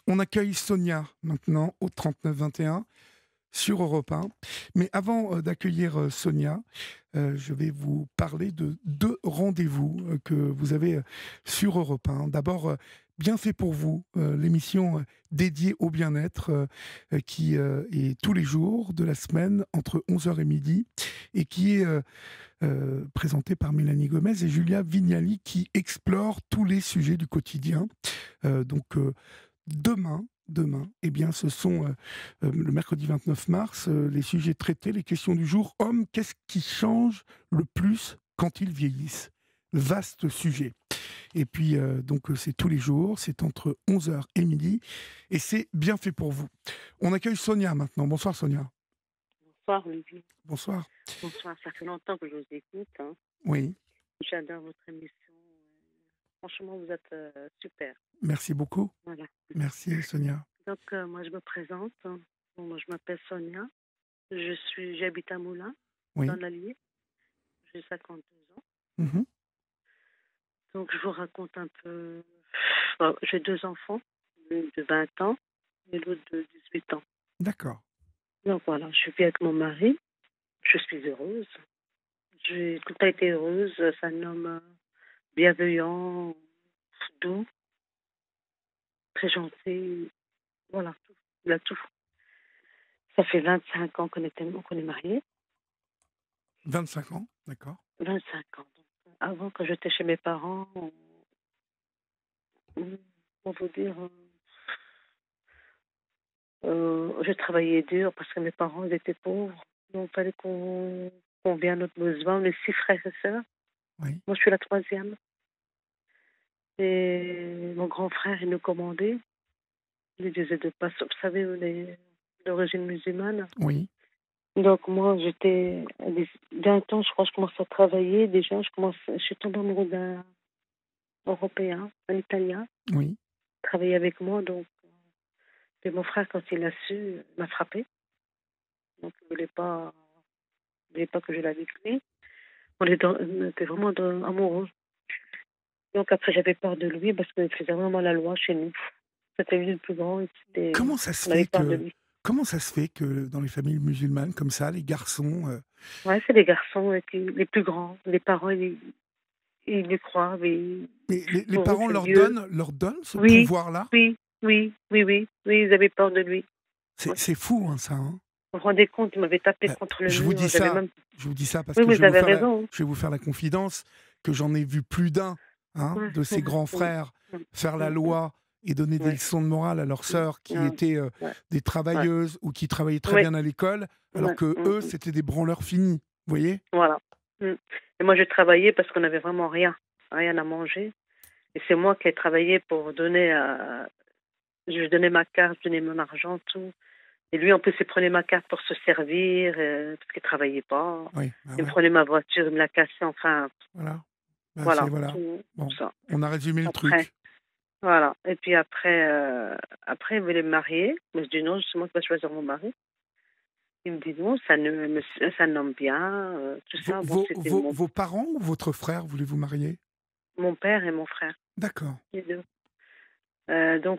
On accueille Sonia maintenant au 39 21 sur Europe 1. Mais avant d'accueillir Sonia, je vais vous parler de deux rendez-vous que vous avez sur Europe 1. D'abord, Bien fait pour vous, l'émission dédiée au bien-être qui est tous les jours de la semaine entre 11 heures et midi et qui est présentée par Mélanie Gomez et Julia Vignali qui explore tous les sujets du quotidien. Demain, eh bien, ce sont le mercredi 29 mars, les sujets traités, les questions du jour. Hommes, qu'est-ce qui change le plus quand ils vieillissent? Vaste sujet. Et puis, c'est tous les jours, c'est entre 11 heures et midi, et c'est bien fait pour vous. On accueille Sonia maintenant. Bonsoir Sonia. Bonsoir Olivier. Bonsoir. Bonsoir, ça fait longtemps que je vous écoute, hein. Oui, J'adore votre émission. Franchement, vous êtes super. merci beaucoup. Voilà. Merci Sonia. Donc, moi, je me présente, hein. Bon, moi, je m'appelle Sonia. J'habite à Moulins, dans Oui. l'Allier. J'ai 52 ans. Mhm. Donc, je vous raconte un peu. Bon, j'ai deux enfants, l'une de 20 ans et l'autre de 18 ans. D'accord. Donc, voilà, je vis avec mon mari. Je suis heureuse. J'ai tout à été heureuse. C'est un homme bienveillant, doux, très gentil. Voilà, tout. Il a tout. Ça fait 25 ans qu'on est mariés. 25 ans, d'accord. 25 ans. Donc, avant, quand j'étais chez mes parents, on peut dire, je travaillais dur parce que mes parents ils étaient pauvres. Donc, il fallait qu'on vienne à notre besoin. On est six frères et sœurs. Oui. Moi, je suis la troisième. Et mon grand frère, il nous commandait. Il nous disait de pas, vous savez, on est d'origine musulmane. Oui. Donc moi, d'un temps, je crois que je commençais à travailler. Déjà, je suis tombée amoureuse d'un Européen, un Italien, Oui. qui travaillait avec moi. Donc, et mon frère, quand il a su, il m'a frappé. Donc, il voulait pas que je l'aille avec lui. On était vraiment amoureux. Donc après, j'avais peur de lui parce qu'il faisait vraiment la loi chez nous. C'était lui le plus grand et Comment ça se on avait fait peur de que lui. comment ça se fait que dans les familles musulmanes comme ça, les garçons, Ouais, c'est les garçons et puis les plus grands. Les parents, ils y croient, mais mais les pour eux, parents c'est Dieu. leur donnent ce Oui, pouvoir-là? oui, oui, oui, oui, oui, ils avaient peur de lui. Ouais. C'est fou, hein, ça, hein? Vous vous rendez compte, il m'avait tapé Heu, contre le je vous dis mur, j'avais ça même... je vous dis ça parce Oui, que vous avez raison, hein. je vais vous faire la confidence que j'en ai vu plus d'un, hein, Ouais. de ces grands frères Mm, faire la mm, mm, loi et donner des ouais, leçons de morale à leurs mm, sœurs qui ouais, étaient, ouais, des ouais. travailleuses ou qui travaillaient très Oui, bien à l'école, alors ouais, que eux c'était des branleurs finis, vous voyez? voilà. Mm. Et moi, je travaillais parce qu'on n'avait vraiment rien à manger. Et c'est moi qui ai travaillé pour donner à... Je donnais ma carte, je donnais mon argent, tout. Et lui, en plus, il prenait ma carte pour se servir, parce qu'il travaillait pas. Oui, bah, Il me ouais, prenait ma voiture, il me la cassait, enfin, voilà. Bah, c'est voilà, voilà. tout Bon, ça. on a résumé le Après, truc. voilà. Et puis après, il voulait me marier. Mais je dis non, c'est moi qui vais choisir mon mari. Il me dit non, c'est un homme bien, tout ça. Bon, c'était Vos parents ou votre frère voulez vous marier? mon père et mon frère, D'accord, les deux. Donc,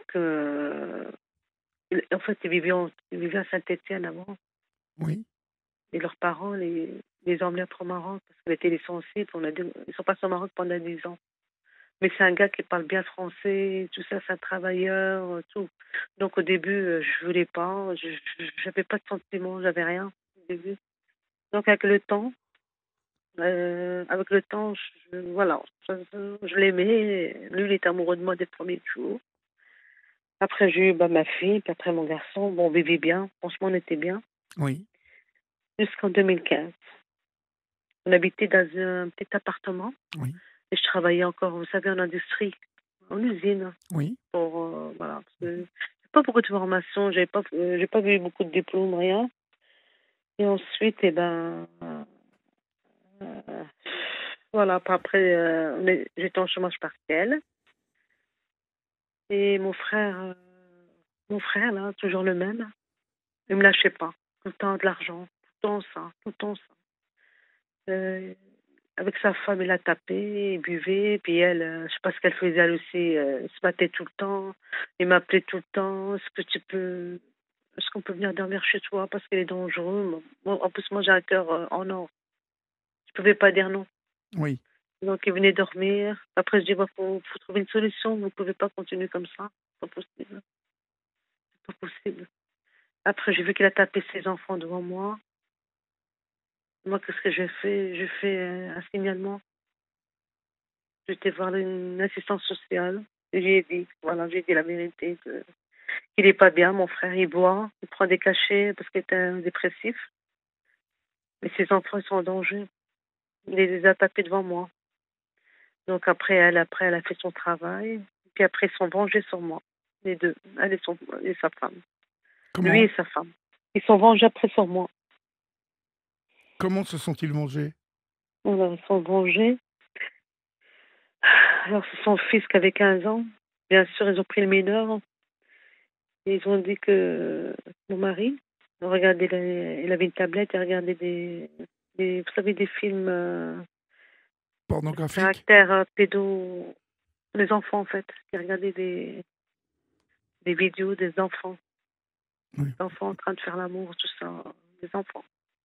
en fait, ils vivaient à Saint-Étienne avant. oui. Et leurs parents les emmenaient trop au Maroc parce qu'ils étaient licenciés. Ils sont passés au Maroc pendant 10 ans. Mais c'est un gars qui parle bien français, tout ça, c'est un travailleur, tout. Donc au début, je voulais pas, j'avais pas de sentiments, j'avais rien au début. Donc avec le temps, voilà, je l'aimais. Lui, il était amoureux de moi dès le premier jour. Après, j'ai eu ma fille, puis après mon garçon. Bon, on vivait bien, franchement, on était bien. Oui, Jusqu'en 2015. On habitait dans un petit appartement oui, et je travaillais encore, vous savez, en industrie, en usine. oui. Pour voilà, parce que j'ai pas beaucoup de formation, j'ai pas vu beaucoup de diplômes, rien. Et ensuite, euh, voilà, puis après, j'étais en chômage partiel. Et mon frère là, toujours le même, il me lâchait pas. Tout le temps de l'argent, tout le temps ça, tout le temps ça. avec sa femme, il a tapé, il buvait, puis elle, je sais pas ce qu'elle faisait elle aussi, elle se battait tout le temps. Il m'appelait tout le temps: Est-ce qu'on peut venir dormir chez toi parce qu'il est dangereux?» Moi, en plus, moi, j'ai un cœur, en or. Je pouvais pas dire non. Oui. Donc il venait dormir. Après, je dis: «Bah, faut trouver une solution. Vous pouvez pas continuer comme ça. C'est pas possible, c'est pas possible». Après, j'ai vu qu'il a tapé ses enfants devant moi. Moi, qu'est-ce que j'ai fait? J'ai fait, un signalement. J'étais voir une assistante sociale. Et j'ai dit, voilà, j'ai dit la vérité, qu'il est pas bien, mon frère, il boit, il prend des cachets parce qu'il est un dépressif. Mais ses enfants, ils sont en danger. Il les a tapés devant moi. Donc après, elle a fait son travail. Puis après, ils sont vengés sur moi. Les deux. Elle et sa femme. Lui Comment et sa femme. Ils sont vengés après sur moi. comment se sont-ils vengés? Alors, ils sont vengés. Alors, c'est son fils qui avait 15 ans. Bien sûr, ils ont pris le mineur. Et ils ont dit que mon mari regardait, il avait une tablette et regardait vous savez, des films Pornographiques? caractère pédo, les enfants en fait. Il regardait des vidéos Oui. des enfants en train de faire l'amour, tout ça, des enfants.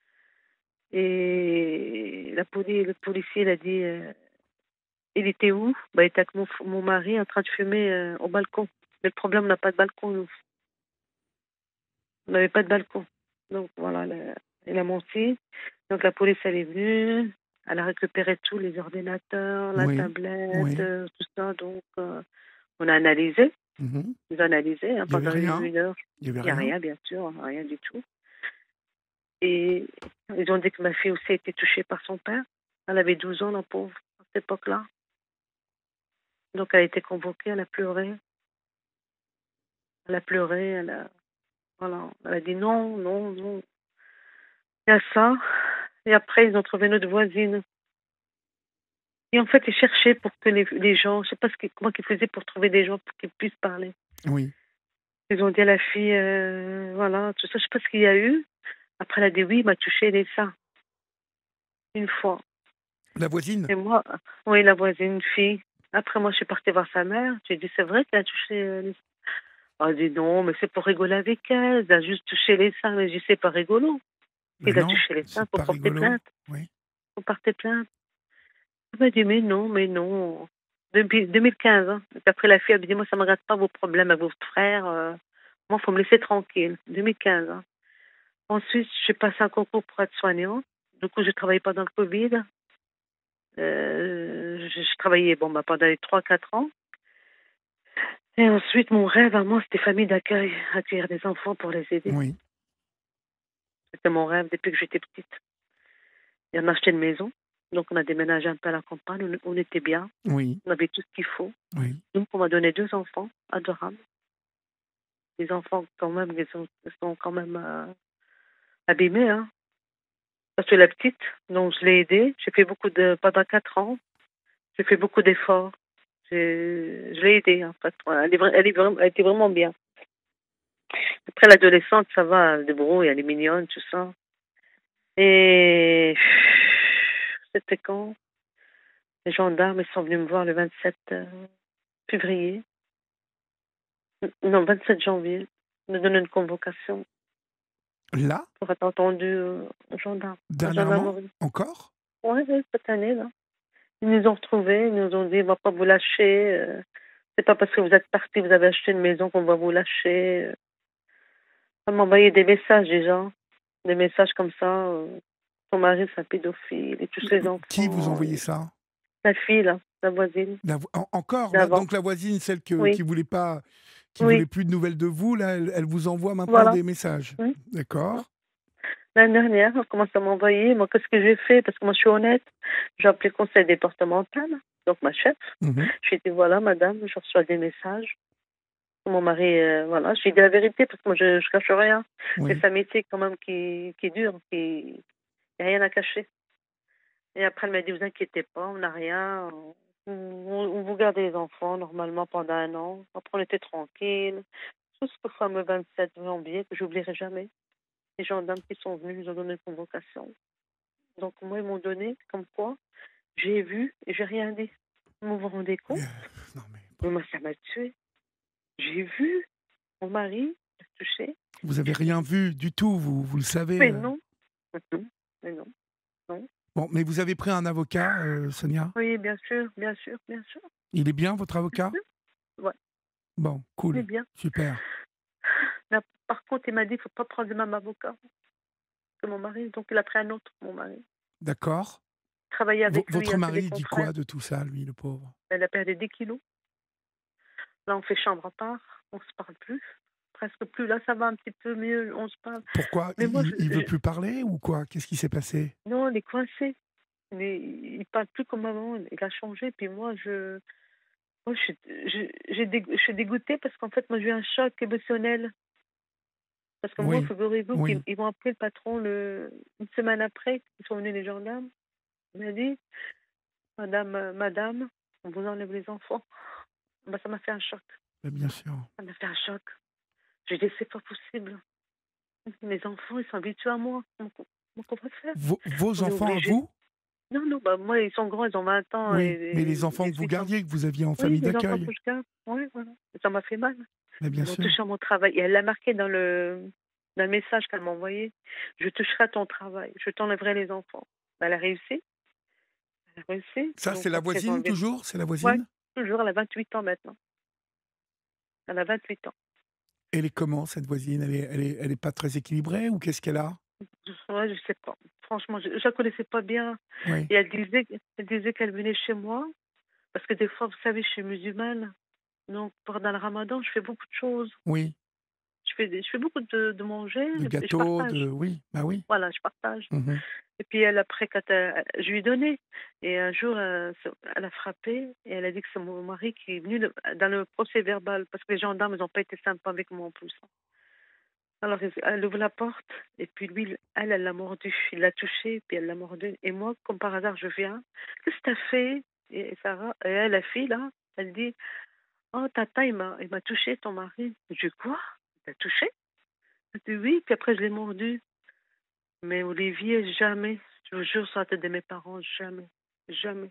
Et le policier, il a dit, il était où? Bah, il était avec mon mari en train de fumer au balcon. Mais le problème, on n'a pas de balcon, nous. On n'avait pas de balcon. Donc voilà, il a menti. Donc la police, elle est venue. Elle a récupéré tous les ordinateurs, la Oui. tablette, Oui. tout ça. Donc on a analysé. Mmh. Ils ont analysé hein, Il y avait pendant rien? une heure. Il y avait Il n'y a rien? rien, bien sûr, rien du tout. Et ils ont dit que ma fille aussi a été touchée par son père. Elle avait 12 ans, la pauvre, à cette époque-là. Donc elle a été convoquée, elle a pleuré. Elle a pleuré, voilà, elle a dit non, non, non. Il y a ça. Et après, ils ont trouvé notre voisine. Et en fait, ils cherchaient pour que les gens, je sais pas comment ils faisaient pour trouver des gens pour qu'ils puissent parler. Oui. Ils ont dit à la fille, voilà, tout ça, je sais pas ce qu'il y a eu. Après, elle a dit oui, il m'a touché les seins, une fois. La voisine? Et moi, oui, la voisine, une fille. Après, moi, je suis partie voir sa mère. J'ai dit, c'est vrai qu'elle a touché les seins. Elle a dit non, mais c'est pour rigoler avec elle. Elle a juste touché les seins. Mais je dis, c'est pas rigolo. Mais Il a non, touché les seins, c'est faut pas porter rigolo. plainte. Oui. Faut porter plainte. Elle m'a dit, mais non, mais non. Depuis 2015, hein. Et après, la fille, elle me dit, moi, ça ne me regarde pas vos problèmes avec votre frère. Moi, il faut me laisser tranquille. 2015, hein. Ensuite, j'ai passé un concours pour être soignante. Du coup, je ne travaillais pas dans le Covid. Je travaillais bon, bah, pendant les 3 4 ans. Et ensuite, mon rêve à moi, c'était famille d'accueil, accueillir des enfants pour les aider. Oui. C'était mon rêve depuis que j'étais petite. Et on a acheté une maison. Donc, on a déménagé un peu à la campagne. On était bien. Oui. On avait tout ce qu'il faut. Oui. Donc, on m'a donné 2 enfants adorables. Des enfants, quand même, ils sont quand même abîmés. Hein. Parce que la petite, donc je l'ai aidée. J'ai fait pendant 4 ans, j'ai fait beaucoup d'efforts. Je l'ai aidée, en fait. Voilà. Elle était vraiment bien. Après, l'adolescente, ça va, elle se débrouille, elle est mignonne, tout ça. Et c'était quand les gendarmes ils sont venus me voir le 27 février. Non, 27 janvier. Me donner une convocation Là? pour être entendu aux gendarmes, à la Dernièrement? gendarmerie. Encore? Oui, oui, cette année, là. Ils nous ont retrouvés, ils nous ont dit, on va pas vous lâcher. C'est pas parce que vous êtes parti, vous avez acheté une maison qu'on va vous lâcher. Elle m'a envoyé des messages déjà, des messages comme ça. Ton mari, c'est un pédophile, et tous les Qui vous enfants. envoyait ça? La fille, là, la voisine, Encore là? d'avant. Donc la voisine, celle Oui, qui voulait pas, qui voulait oui, plus de nouvelles de vous, là, elle vous envoie maintenant voilà. des messages? Mm. D'accord. L'année dernière, elle commence à m'envoyer. Moi, qu'est-ce que j'ai fait? Parce que moi, je suis honnête. J'ai appelé le conseil départemental, donc ma chef. Mmh. Je lui ai dit, voilà, madame, je reçois des messages. Mon mari, voilà, je lui ai dit la vérité parce que moi, je cache rien. Et Oui. c'est un métier quand même qui dure, il n'y a rien à cacher. Et après, elle m'a dit, vous inquiétez pas, on n'a rien. On vous gardait les enfants normalement pendant 1 an. Après, on était tranquille. Jusqu'au fameux 27 janvier que j'oublierai jamais. Les gendarmes qui sont venus, ils ont donné une convocation. Donc, moi, ils m'ont donné comme quoi J'ai vu et j'ai rien dit. Vous vous rendez Mais, compte? non, mais Mais moi, ça m'a tuée. J'ai vu mon mari la toucher. vous avez rien vu du tout, vous le savez. Mais non, non, mais non, non. Bon, mais vous avez pris un avocat, Sonia? Oui, bien sûr, bien sûr, bien sûr, Il est bien votre bien avocat? sûr. Ouais, Bon, il est cool, bien. super. Mais par contre, il m'a dit: «Il faut pas prendre le même avocat que mon mari», donc il a pris un autre, mon mari. D'accord. Travaillait avec lui, Votre il a fait des mari dit confrères. quoi de tout ça, lui, le pauvre? Elle a perdu des kilos. Là, on fait chambre à part, on se parle plus, presque plus. Là, ça va un petit peu mieux, on se parle. Pourquoi? Mais moi, Il veut plus parler ou quoi? Qu'est-ce qui s'est passé? non, il est coincé. Il parle plus comme avant, il a changé. Puis moi, je suis dégoûtée parce qu'en fait, moi, j'ai eu un choc émotionnel. Parce que moi, Oui, figurez-vous qu'ils oui. ils m'ont appelé le patron une semaine après, ils sont venus les gendarmes. Il m'a dit: madame, on vous enlève les enfants». Bah, ça m'a fait un choc. Bah, bien sûr. Ça m'a fait un choc. J'ai dit: «C'est pas possible. Mes enfants, ils sont habitués à moi. Donc on va faire? Vos On est enfants à obligé». vous? Non, non, bah, moi, ils sont grands, ils ont 20 ans Oui, mais les et enfants que vous 18 ans. gardiez, que vous aviez en Oui, famille les enfants d'accueil? que je garde. Oui, voilà. Et ça m'a fait mal. Bah, bien Ils ont sûr. touché à mon travail et elle l'a marqué dans le message qu'elle m'a envoyé: «Je toucherai à ton travail, je t'enlèverai les enfants». Bah, elle a réussi, Ça, donc c'est la après ils ont voisine enlevé. toujours? C'est la Ouais, voisine? toujours, elle a 28 ans maintenant. Elle a 28 ans. Elle est comment cette voisine? Elle est pas très équilibrée ou qu'est-ce qu'elle a? Ouais, je sais pas. Franchement, je la connaissais pas bien Oui, et elle disait qu'elle venait chez moi parce que des fois, vous savez, je suis musulmane, donc pendant le ramadan, je fais beaucoup de choses. oui. Je fais beaucoup de manger De et je gâteaux, partage. de oui, bah, oui. Voilà, je partage. Mmh. Et puis elle, après, quand je lui ai donné. Et un jour, elle a frappé et elle a dit que c'est mon mari qui est venu dans le procès verbal parce que les gendarmes, ils n'ont pas été sympas avec moi en plus. Alors, elle ouvre la porte et puis lui, elle l'a mordu. Il l'a touché, puis elle l'a mordu. Et moi, comme par hasard, je viens. Qu'est-ce que t'as fait? Et Sarah, et elle, la fille, là, elle dit: «Oh, tata, il m'a touché, ton mari». Je dis: «Quoi? Il t'a touché?» Elle dit: «Oui». Puis après, je l'ai mordu. Mais Olivier, jamais, je vous jure sur la tête de mes parents, jamais, jamais,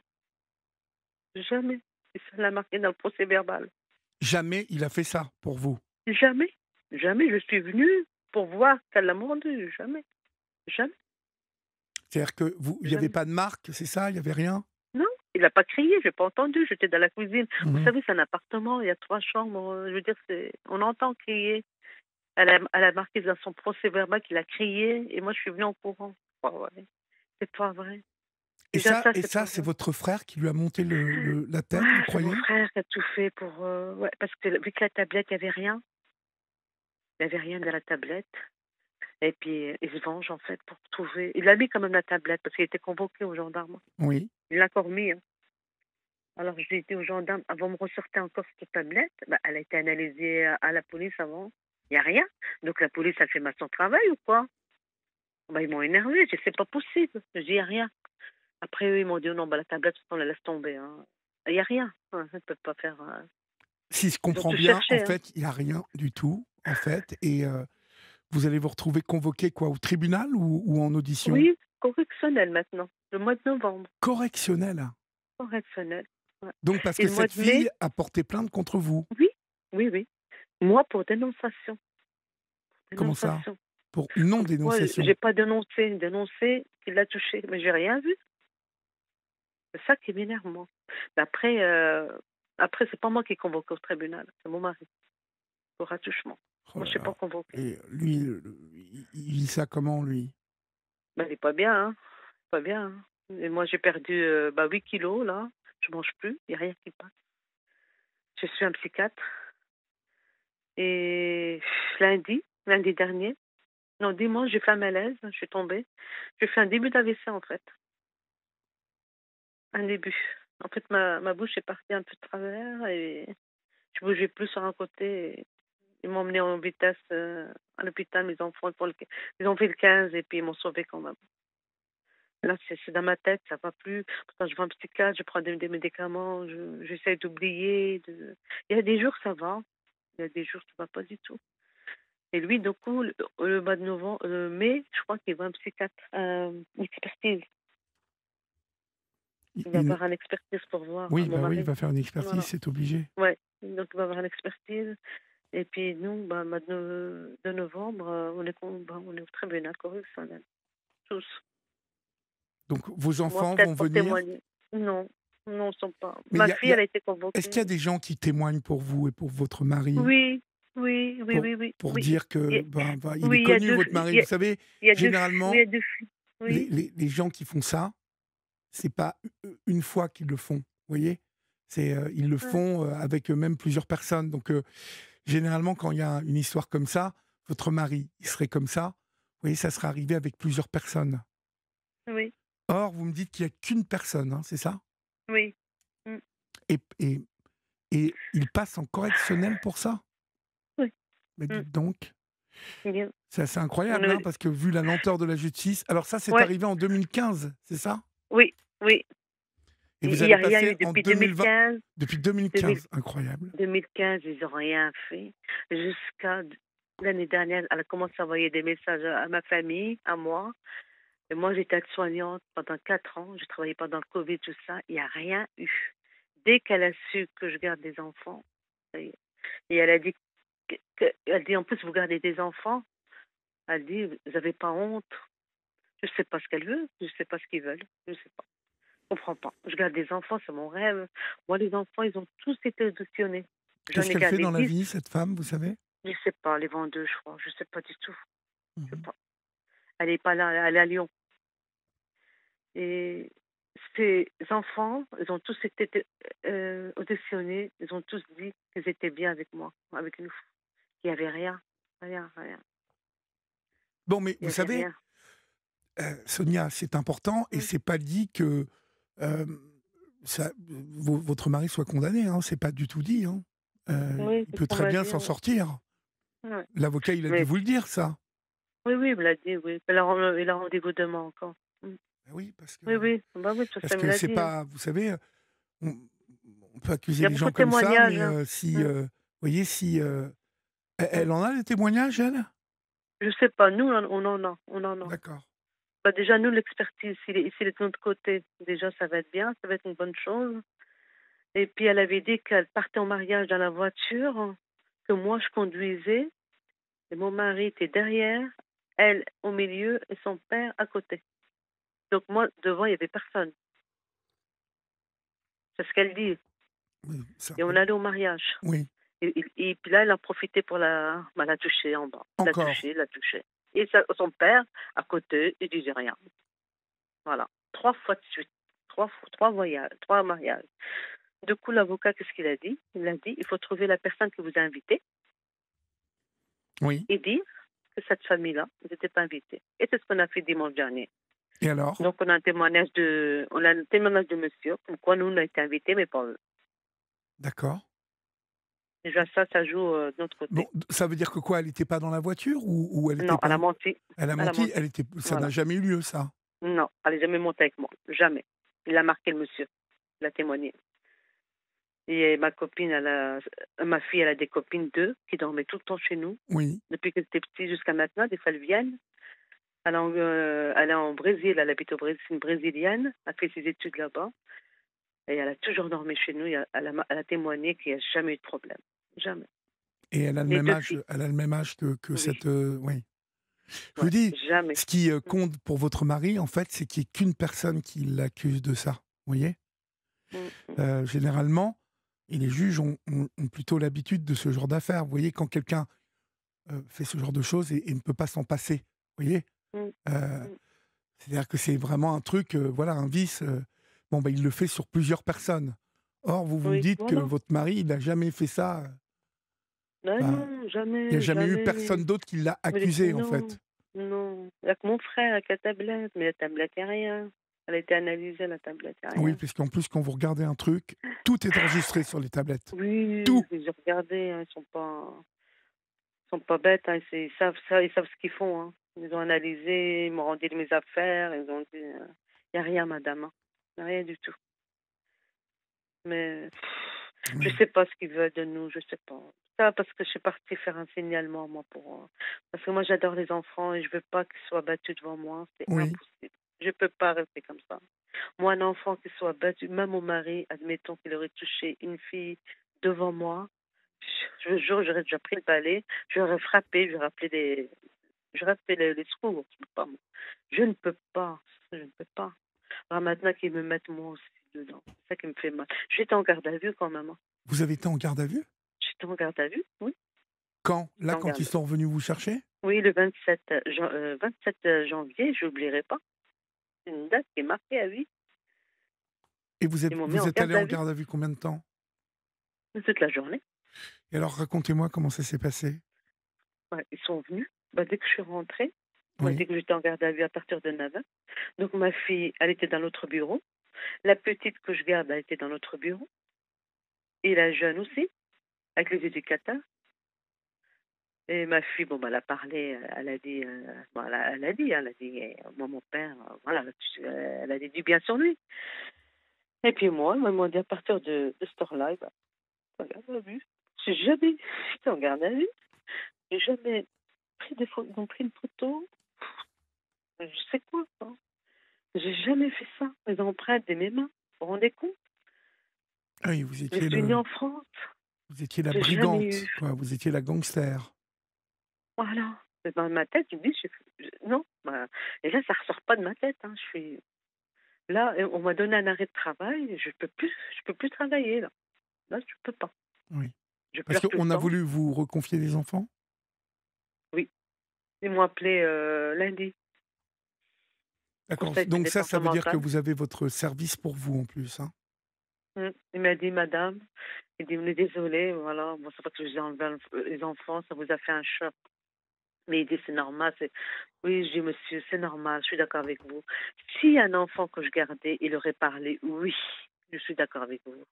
jamais. Et ça l'a marqué dans le procès verbal. Jamais il a fait ça pour vous? Jamais, jamais je suis venue pour voir qu'elle l'a mordu. Jamais, jamais, C'est-à-dire que il y avait jamais. pas de marque, c'est ça? Il y avait rien? Non, il n'a pas crié, j'ai pas entendu. J'étais dans la cuisine. Vous Mmh. savez, c'est un appartement, il y a 3 chambres. Je veux dire, on entend crier. Elle a marqué dans son procès verbal qu'il a crié et moi, je suis venue en courant. Oh, ouais. C'est pas vrai. Déjà, ça, Et c'est ça, pas c'est vrai. votre frère qui lui a monté la tête, vous Ouais, c'est mon croyez? frère qui a tout fait pour, ouais, parce que vu que la tablette, il y avait rien. Il y avait rien dans la tablette et puis, il se venge, en fait, pour trouver. Il a mis quand même la tablette parce qu'il était convoqué aux gendarmes. Oui. Il l'a encore mis, hein. Alors je ai dit aux gendarmes: «Ah, vous me ressortez encore cette tablette?» Bah, elle a été analysée à la police avant. Il y a rien. Donc la police, elle fait mal son travail ou quoi? Bah, ils m'ont énervée, j'ai dit: «C'est pas possible». Je dis: «Il y a rien». Après eux, ils m'ont dit: «Oh non, bah, la tablette, on la laisse tomber, hein». Il y a rien. Ouais, ils peuvent pas faire, Si je ils ont comprends tout bien, en cherché, hein. fait, il y a rien du tout, en fait et vous allez vous retrouver convoqué quoi? Au tribunal ou en audition? Oui, correctionnel maintenant, le mois de novembre. Correctionnel? Correctionnel, ouais. Donc parce Et que le mois cette de mai, fille a porté plainte contre vous? oui, oui, oui. Moi, pour dénonciation, Comment ça? dénonciation. Pour Comme quoi, non-dénonciation? j'ai pas dénoncé qu'il l'a touché, mais j'ai rien vu. C'est ça qui m'énerve, moi. Mais après, c'est pas moi qui est convoquée au tribunal, c'est mon mari, pour attouchement. Oh Moi, je là suis pas là convoquée. et lui, il vit ça comment lui? Ben, il est pas bien, hein, pas bien, hein. Et moi, j'ai perdu, 8 kilos, là. Je mange plus, il y a rien qui passe. Je suis un psychiatre et lundi dernier, non, dimanche, j'ai fait un malaise, je suis tombée. J'ai fait un début d'AVC, en fait, un début. En fait, ma bouche est partie un peu de travers et je bougeais plus sur un côté. Ils m'ont emmené en vitesse, à l'hôpital, mes enfants, ils ont fait le 15 et puis ils m'ont sauvé quand même. Là, c'est dans ma tête, ça va plus. Pourtant, je vais en psychiatre, je prends des médicaments, j'essaie d'oublier. Il y a des jours, ça va. Il y a des jours, ça va pas du tout. Et lui, du coup, le mois de novembre, mai, je crois qu'il va en psychiatre, une expertise. Il va avoir une expertise pour voir Oui, mon bah oui, il mari. va faire une expertise, Voilà. c'est obligé. Ouais. Donc il va avoir une expertise. Et puis nous, de novembre, on est au tribunal correctionnel. Tous. Donc vos Moi, enfants peut-être vont pour venir? témoigner. Non, non, ils sont pas. Mais Ma fille, elle a été est-ce qu'il y a convoquée. des gens qui témoignent pour vous et pour votre mari? Oui, oui, oui, Pour oui, oui, pour oui. dire que, Il ben, il est oui, il y a connu 2 votre il mari. y a Vous savez, il y a 2 oui, il y généralement, a 2 filles. les Oui, les les gens qui font ça, c'est pas une fois qu'ils le font, vous voyez? C'est, ils le ouais, font, avec, même plusieurs personnes. Donc, généralement, quand il y a une histoire comme ça, votre mari, il serait comme ça, vous voyez, ça serait arrivé avec plusieurs personnes. oui, Or, vous me dites qu'il y a qu'une personne, hein, c'est ça? oui. Mmh. Et et et il passe en correctionnel pour ça? Oui. Mais Mmh. dites donc, Bien. c'est assez On incroyable, hein, est parce que vu la lenteur de la justice, alors ça, c'est ouais, arrivé en 2015, c'est ça? oui, oui. Et vous Il y avez a rien passé eu en depuis 2020, 2015. depuis 2000 2015, incroyable. 2015, ils ont rien fait. Jusqu'à l'année dernière, elle a commencé à envoyer des messages à ma famille, à moi. Et moi, j'étais aide-soignante pendant 4 ans. J'ai travaillé pendant le Covid, tout ça. Il n'y a rien eu. Dès qu'elle a su que je garde des enfants, ça y est. Et elle a dit, elle dit en plus, vous gardez des enfants. Elle dit, vous n'avez pas honte. Je ne sais pas ce qu'elle veut. Je ne sais pas ce qu'ils veulent. Je ne sais pas. Je comprends pas. Je garde des enfants, c'est mon rêve. Moi, les enfants, ils ont tous été adoptionnés. J'en Qu'est-ce ai qu'elle fait gardé dans la 10. vie, cette femme, vous savez? Je sais pas, les vendeuses, je crois. Je sais pas du tout. Je sais Mmh. pas. Elle est pas là, elle est à Lyon. Et ces enfants, ils ont tous été auditionnés. Ils ont tous dit qu'ils étaient bien avec moi, avec nous. Il n'y avait rien. Rien, rien. Bon, mais Il vous n'y avait savez, rien. Sonia, c'est important et Mm. c'est pas dit que, hem, ça votre mari soit condamné, hein, c'est pas du tout dit, hein. Oui, Il c'est ce peut qu'on très m'a bien dit. s'en Ouais. sortir. Ouais. L'avocat, il a dû Mais vous le dire ça? oui, oui, il me l'a dit, oui. Il a rendez-vous demain encore. Mm. Bah oui, Oui, oui. Bah oui, ça me l'a c'est dit. Hein. pas, vous savez, on on peut Il accuser y a les beaucoup gens de comme ça, témoignages. mais Hein. si, Mm. vous voyez, si, Mm. elle en a des témoignages, elle? Je sais pas, nous, on en a. On en a. D'accord. Bah déjà, nous, l'expertise, s'il est de notre côté, déjà, ça va être bien, ça va être une bonne chose. Et puis, elle avait dit qu'elle partait en mariage dans la voiture, que moi, je conduisais, et mon mari était derrière, elle au milieu et son père à côté. Donc, moi, devant, il n'y avait personne. C'est ce qu'elle dit. Oui, c'est un Et on peu, allait au mariage. oui. Et puis là, elle en profitait pour la toucher en bas. La Encore? toucher, la toucher. Et son père, à côté, il disait rien. Voilà. 3 fois de suite. 3 voyages, 3 mariages. Du coup, l'avocat, qu'est-ce qu'il a dit? Il a dit, il faut trouver la personne qui vous a invité Oui. et dire que cette famille-là, vous n'était pas invité. Et c'est ce qu'on a fait dimanche dernier. Et alors? Donc, on a un témoignage de monsieur, comme quoi nous, on a été invités, mais pas eux. D'accord. Déjà, ça joue de notre Bon, côté. ça veut dire que quoi? Elle était pas dans la voiture ou elle était Non, elle pas a menti. elle a Elle a menti? menti. Ça n'a Voilà. jamais eu lieu, ça? Non, elle n'est jamais montée avec moi. Jamais. Il a marqué le monsieur. Il a témoigné. Et ma copine, ma fille, elle a des copines d'eux qui dormaient tout le temps chez nous. Oui. Depuis qu'elle était petite jusqu'à maintenant, des fois elles viennent. Elle est en Brésil, elle habite au Brésil, c'est une Brésilienne, elle a fait ses études là-bas. Et elle a toujours dormi chez nous, elle a témoigné qu'il n'y a jamais eu de problème. Jamais. Et Les 2 filles, elle a le même âge que oui. cette, oui. Je vous Ouais, dis, jamais. ce qui, Mm, compte pour votre mari, en fait, c'est qu'il y ait qu'une personne qui l'accuse de ça, vous voyez? mm, mm. Généralement, et les juges ont plutôt l'habitude de ce genre d'affaires. Vous voyez, quand quelqu'un, fait ce genre de choses et ne peut pas s'en passer, vous voyez? Mm, Heu, mm. C'est-à-dire que c'est vraiment un truc, voilà, un vice, bon, bah, il le fait sur plusieurs personnes. Or, vous me Oui, dites que voilà. votre mari, il n'a jamais fait ça, Ah enfin, non, il n'y a jamais, jamais eu jamais. personne d'autre qui l'a Mais accusé, en non, fait? non. Il n'y a que mon frère avec la tablette, mais la tablette, il n'y a rien. Elle a été analysée, la tablette, il n'y a Oui, rien. parce qu'en plus, quand vous regardez un truc, tout est enregistré sur les tablettes. Oui, Tout! j'ai regardé, hein, ils sont pas bêtes, hein, ils savent ça, ils savent ce qu'ils font. Hein. Ils ont analysé, ils m'ont rendu mes affaires, ils ont dit, il n'y a rien, madame. Hein. Il n'y a rien du tout. Mais je Oui, sais pas ce qu'ils veulent de nous, je sais pas. Ça, parce que je suis partie faire un signalement, moi, parce que moi, j'adore les enfants et je veux pas qu'ils soient battus devant moi. C'est oui. impossible. Je peux pas rester comme ça. Moi, un enfant qui soit battu, même mon mari, admettons qu'il aurait touché une fille devant moi, je vous jure, j'aurais déjà pris le balai, j'aurais frappé, j'aurais appelé les secours. Je peux pas, moi. Je ne peux pas. Je ne peux pas. Alors maintenant qu'ils me mettent moi aussi dedans, c'est ça qui me fait mal. J'étais en garde à vue quand même, hein. Vous avez été en garde à vue? J'étais en garde à vue, oui. Quand? J'étais Là, en quand garde. ils sont revenus vous chercher? Oui, le 27 janvier, je n'oublierai pas. C'est une date qui est marquée à vie. Et Ils m'ont mis vous en êtes allé garde à en vue garde à vue combien de temps? toute la journée. Et alors, racontez-moi comment ça s'est passé? Ouais, ils sont venus. Bah, dès que je suis rentrée, Oui. dès que j'étais en garde à vue à partir de 9 heures. Donc ma fille, elle était dans l'autre bureau. La petite que je garde, elle était dans l'autre bureau. Et la jeune aussi, avec les éducateurs. Et ma fille, bon, bah, elle a parlé, elle a dit, bon, elle a dit, moi, mon père, voilà, elle a dit du bien sur lui. Et puis moi, ils m'ont dit à partir de ce temps-là, bah, en garde à vue. J'ai jamais été en garde à vue. J'ai jamais pris des photos, ils ont pris une photo. Je sais quoi, ça. J'ai jamais fait ça. Les empreintes de mes mains. Vous vous rendez compte? Ah oui, Je suis née en France. vous étiez la J'ai jamais eu. brigante, quoi. Vous étiez la gangster. Voilà. Et dans ma tête, je me dis, non. Bah, et là, ça ressort pas de ma tête, hein. Je suis là, on m'a donné un arrêt de travail. Je peux plus travailler là. Là, je peux pas. Oui. Je Parce pleure tout le qu'on a temps. voulu vous reconfier des enfants? Oui. Ils m'ont appelé lundi, D'accord. conseil Donc ça veut dire que départemental. vous avez votre service pour vous en plus, hein? Il m'a dit, madame, il dit, on est désolé, voilà, bon, c'est pas que je vous ai enlevé les enfants, ça vous a fait un choc. Mais il dit, c'est normal. Oui, je dis, monsieur, c'est normal, je suis d'accord avec vous. Si un enfant que je gardais, il aurait parlé, oui, je suis d'accord avec vous.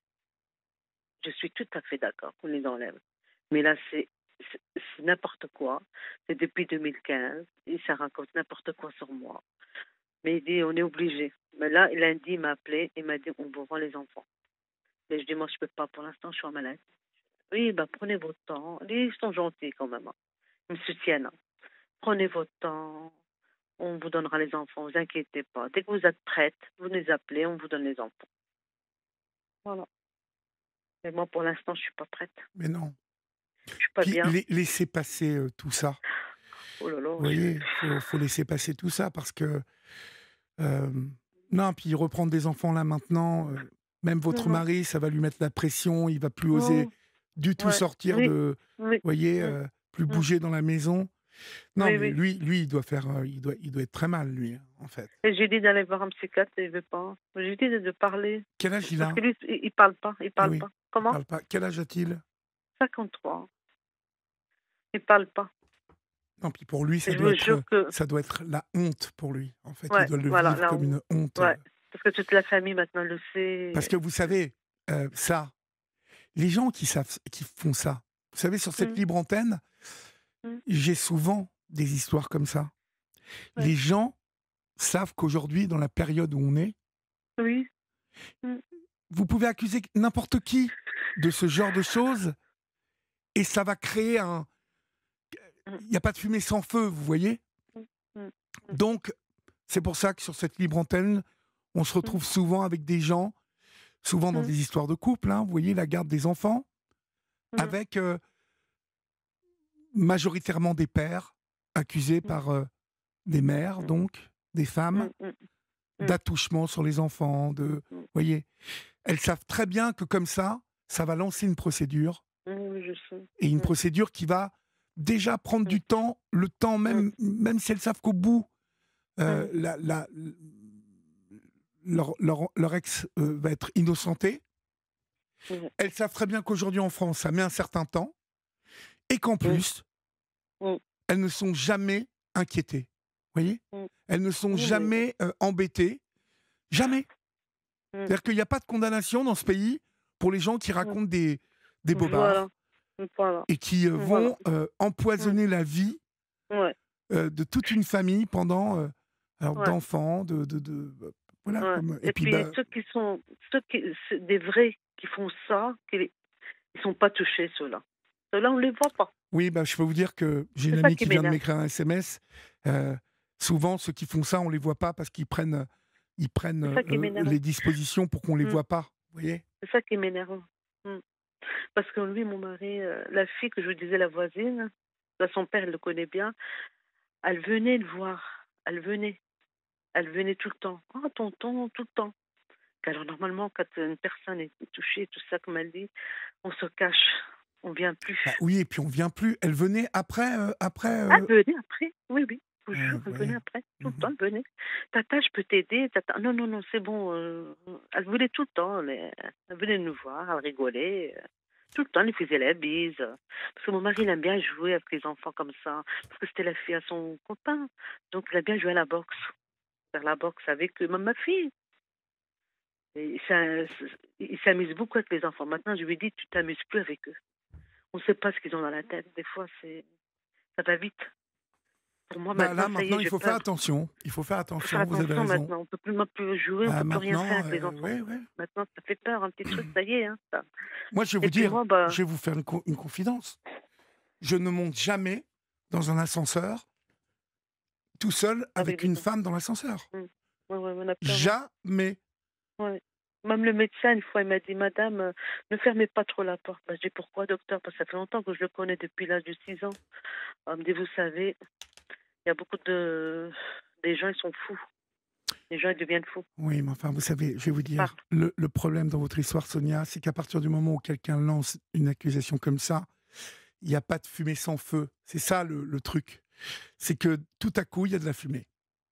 Je suis tout à fait d'accord qu'on les enlève. Mais là, c'est n'importe quoi. C'est depuis 2015. Et ça raconte n'importe quoi sur moi. Mais il dit, on est obligé. Mais là, lundi, il m'a appelé. Il m'a dit, on vous rend les enfants. Mais je dis, moi, je peux pas. Pour l'instant, je suis en maladie. Oui, bah, prenez votre temps. Ils sont gentils quand même, hein. Ils me soutiennent, hein. Prenez votre temps. On vous donnera les enfants. Vous inquiétez pas. Dès que vous êtes prête, vous nous appelez. On vous donne les enfants. Voilà. Mais moi, pour l'instant, je suis pas prête. Mais non. Je suis pas Puis bien. laissez passer tout ça. Oh là là. Vous voyez, faut laisser passer tout ça parce que euh, non. Puis reprendre des enfants là maintenant, même Non, votre non. mari, ça va lui mettre la pression. Il va plus oser Non. du tout Ouais. sortir Oui. de, Oui. vous voyez, Mm, plus mm. bouger dans la maison. Non, Oui, mais oui. lui, il doit faire, il doit être très mal lui, hein, en fait. Et j'ai dit d'aller voir un psychiatre et il veut pas. J'ai dit de parler. Quel âge il Parce a? que lui, il parle pas. Il Eh parle oui, pas. il Comment? parle pas. Quel âge a-t-il? 53. Il parle pas. Non, puis pour lui, Et je vous jure que. ça doit être la honte pour lui. En fait, il Ouais, doit le voilà, vivre là comme une où. honte. Ouais. Parce que toute la famille maintenant le Parce sait. que vous savez, ça, les gens qui font ça, vous savez, sur cette Mm, libre antenne, mm, j'ai souvent des histoires comme ça. ouais. Les gens savent qu'aujourd'hui, dans la période où on est, Oui. Mm, vous pouvez accuser n'importe qui de ce genre de choses et ça va créer un. mm, Il n'y a pas de fumée sans feu, vous voyez? mm, mm, Donc, c'est pour ça que sur cette libre antenne, on se mm, retrouve souvent avec des gens, souvent dans mm, des histoires de couple, hein, vous voyez, la garde des enfants, mm, avec majoritairement des pères accusés mm, par des mères, mm, donc, des femmes, mm, mm, mm, d'attouchement sur les enfants, vous mm. voyez. Elles savent très bien que comme ça va lancer une procédure, Oui, je sais. et une Mm, procédure qui va déjà prendre mm, du temps, le temps mm, même si elles savent qu'au bout, mm, leur ex va être innocenté. mm, Elles savent très bien qu'aujourd'hui en France, ça met un certain temps, et qu'en mm, plus, mm, elles ne sont jamais inquiétées. Vous voyez? mm. Elles ne sont Oui, mais. jamais embêtées. Jamais. Mm, C'est-à-dire qu'il n'y a pas de condamnation dans ce pays pour les gens qui mm. racontent des Voilà. bobards Voilà. et qui Voilà. vont Mm. empoisonner la vie Ouais. de toute une famille pendant alors Ouais. d'enfants, voilà Ouais. comme et Et puis puis ceux qui, c'est des vrais qui font ça, ils sont pas touchés, ceux-là. Ceux-là, on les voit pas. oui, bah, je peux vous dire que j'ai une C'est ça amie qui qui vient de m'énerve. m'écrire un SMS. euh, Souvent, ceux qui font ça, on les voit pas parce qu'ils prennent C'est ça qui m'énerve. les dispositions pour qu'on les Mm. voit pas. Vous voyez? C'est ça qui m'énerve. Mm. Parce que lui, mon mari, la fille que je vous disais, la voisine, bah, son père, il le connaît bien, elle venait le voir. Elle venait. Elle venait tout le temps. Oh, tonton, tout le temps. Alors, normalement, quand une personne est touchée, tout ça, comme elle dit, on se cache. On vient plus. Bah oui, et puis on vient plus. Elle venait après. Ah, elle venait après. Oui, oui. Je vous jure, elle venait Ouais. après. Tout le Mhm. temps, elle venait. Tata, je peux t'aider. Tata, non, non, non, c'est bon. Elle venait tout le temps. Elle venait nous voir, elle rigolait. Tout le temps, elle lui faisait la bise. Parce que mon mari, il aime bien jouer avec les enfants comme ça. Parce que c'était la fille à son copain. Donc, il a bien joué à la boxe. Faire la boxe avec même ma fille. Et il s'amuse beaucoup avec les enfants. Maintenant, je lui dis, tu t'amuses plus avec eux. On ne sait pas ce qu'ils ont dans la tête. Des fois, ça va vite. Pour moi, Bah maintenant, là, ça y maintenant, est, il j'ai faut faire peur. attention. Il faut faire Il faut faire attention, vous avez attention raison. maintenant. On ne peut plus, même plus jouer, on ne Ah, peut plus rien faire maintenant, avec les enfants. ouais, ouais. Maintenant, ça fait peur, un petit truc, ça y est. Hein, ça. Moi, je vais Et vous puis dire, moi, bah, je vais vous faire une confidence. Je ne monte jamais dans un ascenseur tout seul avec avec des une enfants. femme dans l'ascenseur. Ouais, ouais, on a peur. Hein. Jamais. Ouais. Même le médecin, une fois, il m'a dit, Madame, ne fermez pas trop la porte. Bah, je dis, pourquoi, docteur? Parce que ça fait longtemps que je le connais depuis l'âge de 6 ans. Il me dit, vous savez, il y a beaucoup de... Des gens, ils sont fous. Les gens, ils deviennent fous. Oui, mais enfin, vous savez, je vais vous dire, Partent. le problème dans votre histoire, Sonia, c'est qu'à partir du moment où quelqu'un lance une accusation comme ça, il n'y a pas de fumée sans feu. C'est ça le truc. C'est que tout à coup, il y a de la fumée.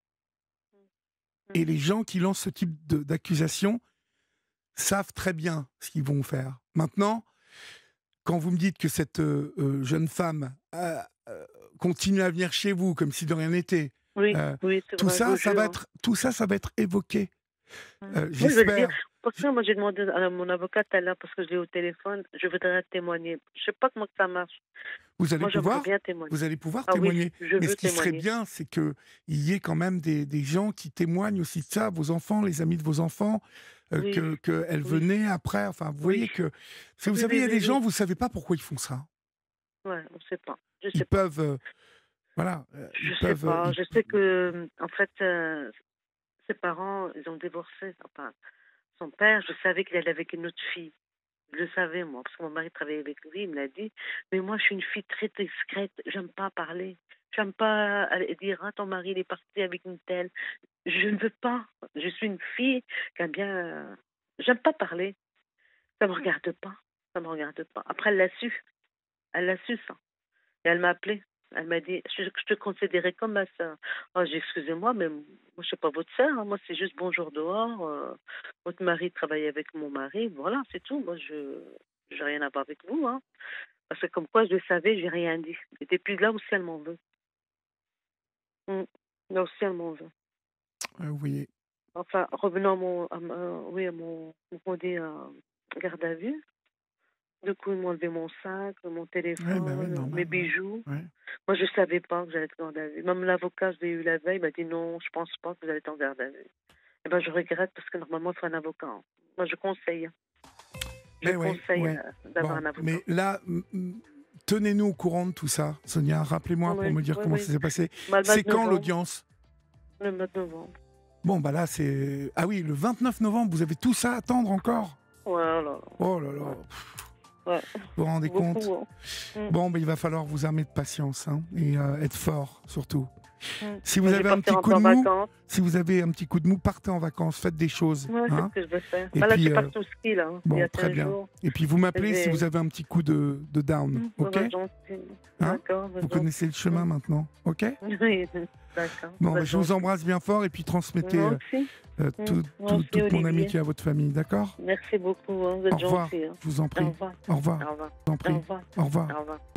Et les gens qui lancent ce type d'accusation savent très bien ce qu'ils vont faire. Maintenant, quand vous me dites que cette jeune femme continue à venir chez vous comme si de rien n'était, Oui, euh, oui, c'est tout vrai, je vous ça, jure. Hein. ça va être évoqué. Moi, je vais le dire. J'espère. Pour ça, moi, j'ai demandé à mon avocate tout à l'heure, parce que je l'ai au téléphone, je voudrais témoigner. Je sais pas comment que ça marche. Vous allez Moi, j'aimerais pouvoir, bien témoigner. vous allez pouvoir Ah oui, témoigner. je Mais veux ce qui serait témoigner. bien, c'est qu'il y ait quand même des gens qui témoignent aussi de ça, vos enfants, les amis de vos enfants, Oui, qu'elle oui, venait après. Enfin, vous oui, voyez que. Parce que vous oui, savez, il oui, y a oui, des gens, oui. vous ne savez pas pourquoi ils font ça. Ouais, on sait pas. Je Ils sais pas. peuvent. Voilà. Je Ils sais peuvent. pas. Je sais que, en fait, ses parents, ils ont divorcé. Enfin, son père, je savais qu'il allait avec une autre fille. Je le savais, moi, parce que mon mari travaillait avec lui, il me l'a dit. Mais moi, je suis une fille très discrète. J'aime pas parler. J'aime pas aller dire, ah, ton mari, il est parti avec une telle. Je ne veux pas. Je suis une fille qui aime bien. J'aime pas parler. Ça me regarde pas. Ça me regarde pas. Après, elle l'a su. Elle l'a su, ça. Et elle m'a appelée. Elle m'a dit, je te considérais comme ma soeur. Oh, j'ai excusez-moi, mais moi, je suis pas votre sœur. Hein. Moi, c'est juste bonjour dehors. Votre mari travaille avec mon mari. Voilà, c'est tout. Moi, je n'ai rien à voir avec vous. Hein. Parce que comme quoi, je le savais, j'ai rien dit. Et depuis là aussi, elle m'en veut. Là aussi, elle m'en veut. Vous voyez. Enfin, revenons oui, à mon, comment on dit, garde à vue. Du coup, ils m'ont enlevé mon sac, mon Ouais, bah ouais, téléphone, mes normal. Ouais. bijoux. Ouais. Moi, je ne savais pas que j'allais être en garde à vue. Même l'avocat, je l'ai eu la veille, il m'a dit non, je pense pas que vous allez être en garde à vue. Eh ben, je regrette parce que normalement, il faut un avocat. Hein. Moi, je conseille. Je Mais ouais, conseille ouais. d'avoir Bon, un avocat. mais là, tenez-nous au courant de tout ça, Sonia. Rappelez-moi pour Oui, me dire oui, comment oui. ça s'est passé. Bah, le C'est 29 quand novembre. l'audience? Le 29 novembre. Bon, bah là, c'est. Ah oui, le 29 novembre, vous avez tout ça à attendre encore? Voilà. Oh là là. Ouais. Vous vous rendez compte? Beaucoup. Hein. Bon, bah, il va falloir vous armer de patience hein, et être fort, surtout. Si vous Moi, je avez vais un petit partir coup de en mou, vacances. si vous avez un petit coup de mou, partez en vacances, faites des choses. Ouais, c'est Hein. ce que je vais faire. Et Bah, là, je puis, suis partie au ski, là. Il y bon, a très 15 bien. jours. Et puis, vous m'appelez si J'ai- vous avez un petit coup de down, Ça ok? va être gentil. Hein D'accord. Vous connaissez le chemin maintenant, ok? Oui, d'accord. Bon, Ça va bah, être je vous gentil. embrasse bien fort et puis transmettez Moi aussi. Moi aussi, toute mon Olivier. amitié à votre famille, d'accord? Merci beaucoup. Hein. Vous Au êtes revoir, gentil. Hein. je vous en Au prie. revoir. Au revoir, Au revoir. je vous en prie. Au revoir. Au revoir. Au revoir.